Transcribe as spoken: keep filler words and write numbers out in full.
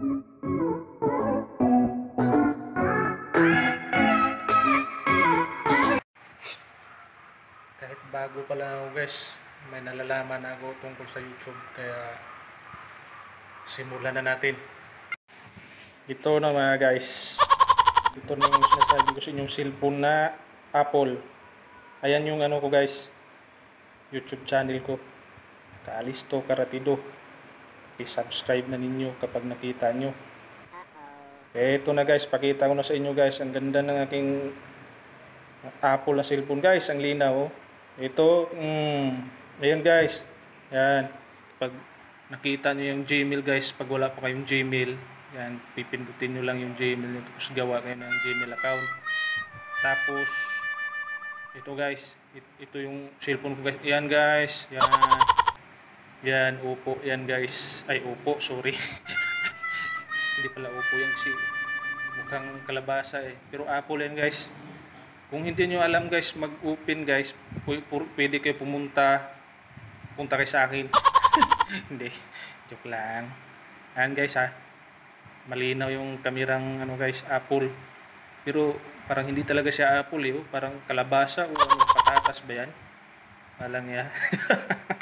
Kahit bago pa lang ako guys, may nalalaman ako tungkol sa YouTube, kaya simulan na natin. Ito na mga guys, ito na yung sinasabi ko sa inyong cellphone na Apple. Ayan yung ano ko guys, YouTube channel ko, Kaalisto Karatido. I-subscribe na ninyo kapag nakita nyo. Eh, ito na guys, pakita ko na sa inyo guys, ang ganda ng aking Apple na cellphone guys, ang linaw. Ito, mm, ayan guys, yan, pag nakita nyo yung Gmail guys, pag wala pa kayong Gmail, yan, pipindutin nyo lang yung Gmail nyo, tapos gawa kayo ng Gmail account. Tapos ito guys, ito yung cellphone ko guys, yan guys, yan, yan, Oppo, yan guys, ay Oppo, sorry. Hindi pala Oppo yan, si mukhang kalabasa eh, pero Apple yan guys. Kung hindi nyo alam guys, mag-open guys, pwede kayo pumunta, punta kayo sa akin. Hindi, joke lang. Ayan guys ha, malinaw yung kamerang ano guys, Apple. Pero parang hindi talaga siya Apple eh, oh. Parang kalabasa o ano, patatas ba yan? Walang ya.